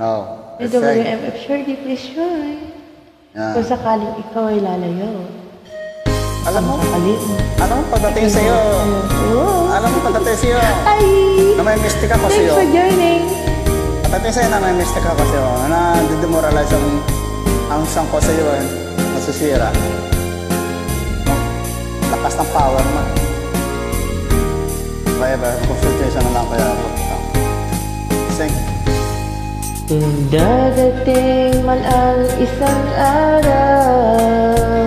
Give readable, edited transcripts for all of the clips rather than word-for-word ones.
No. WMF, surely please try. Yeah. Kung sakaling ikaw ay lalayo. Alam mo Alam pagdating sa'yo. Alam mo pagdating sa'yo. Ay! Na may mystic ako sa'yo. Thanks for joining. Pagdating sa'yo na may mystic ako sa'yo. Na didemoralize ang sang ko sa'yo. Nasusira. Lakas ng power mo. Kaya ba? Concentration na lang kaya ako. Sing. Kung dadating man ang isang araw,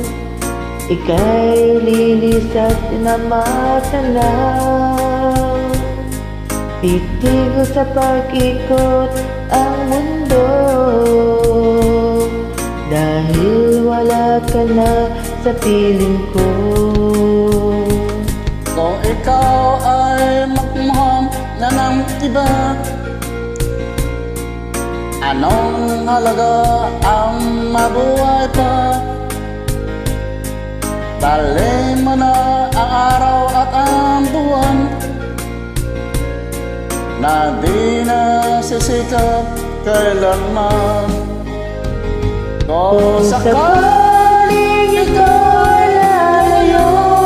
ika'y lilisat na matanaw. Titigo sa pag-ikot ang mundo, dahil wala ka na sa piling ko. Kung ikaw ay magmahal na ng iba, anong halaga ang mabuhay pa? Dalhin mo na ang araw at ang buwan na di na sisikap kailanman. Kung sakaling ikaw ay lalayo,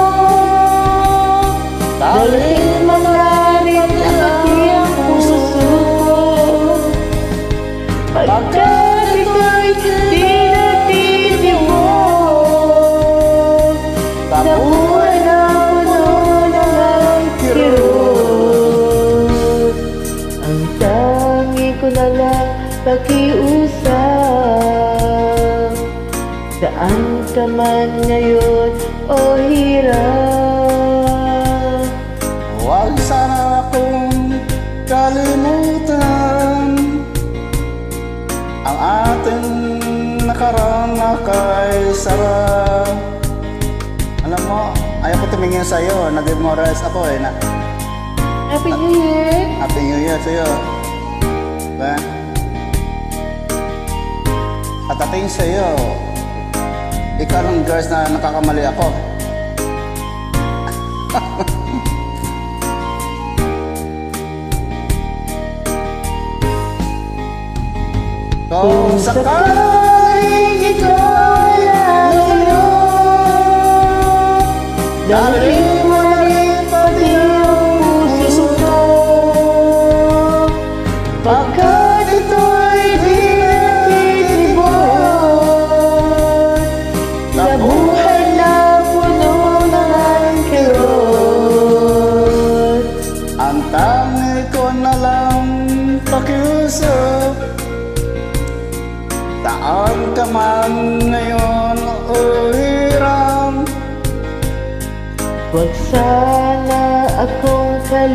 dalhin mo na rin ang iyong puso ko. Pagkat ito'y di natitiwag sa buhay na puno ng kirot. Ang tangi ko na lang pakiusap, saan ka man ngayon o hirap. Huwag sana akong kalimutan ang ating nakaraan na kay sarap. Alam mo, ayaw ko tumingin sa'yo. Nag-demoralize ako eh. Happy New Year! Happy New Year sa'yo. Diba? At ating sa'yo, ikaw ng girls na nakakamali ako. Kung sakaling ikaw ay lalayo, dalhin mo na rin pati ang puso ko. Pagkat ito'y di natitibok Sa buhay na puno ng kirot, ang tangi ko na lang pakiusap, saan ka man ngayon o hiram. huwag sana akong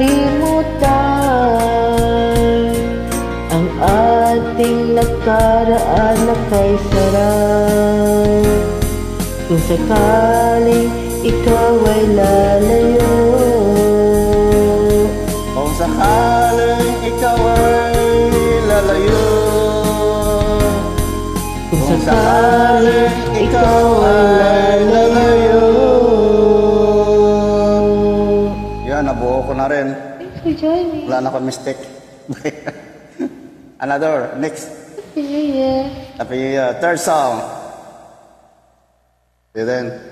kalimutan ang ating nakaraan na kay sarap. Kung sakaling ikaw ay lalayo, Kung sakaling ikaw ay lalayo, kung sakaling ikaw ay lalayo. Yan, nabuo ko na rin. Thanks for joining. Wala na akong mistake. Another, next. Happy New Year. Happy New Year. Third song. See you then.